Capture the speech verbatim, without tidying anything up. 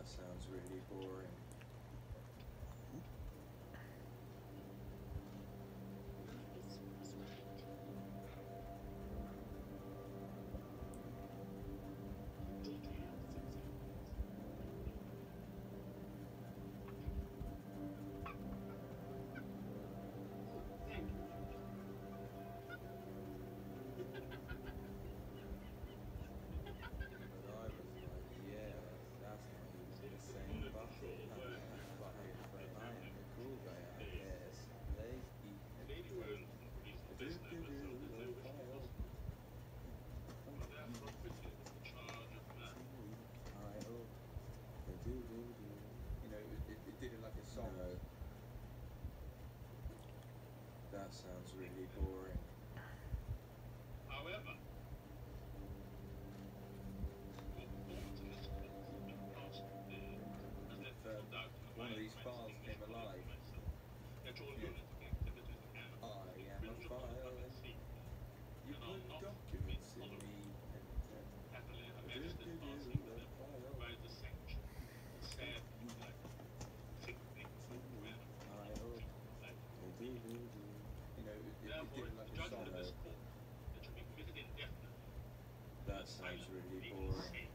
That sounds really boring. But I was like, yeah, that's not even the same bottle. Fine, but I am the cool guy, I guess. Like, Ohio. Ohio. You know, it, it, it did it like a song. No. That sounds really boring. However, But one of these files came alive. I am a file. You put documents in me and uh, do do do the file. Ohio. Do do do. You know, it, it, it Therefore, did it like the a song. judgment of this court that should be committed indefinitely. That sounds really boring.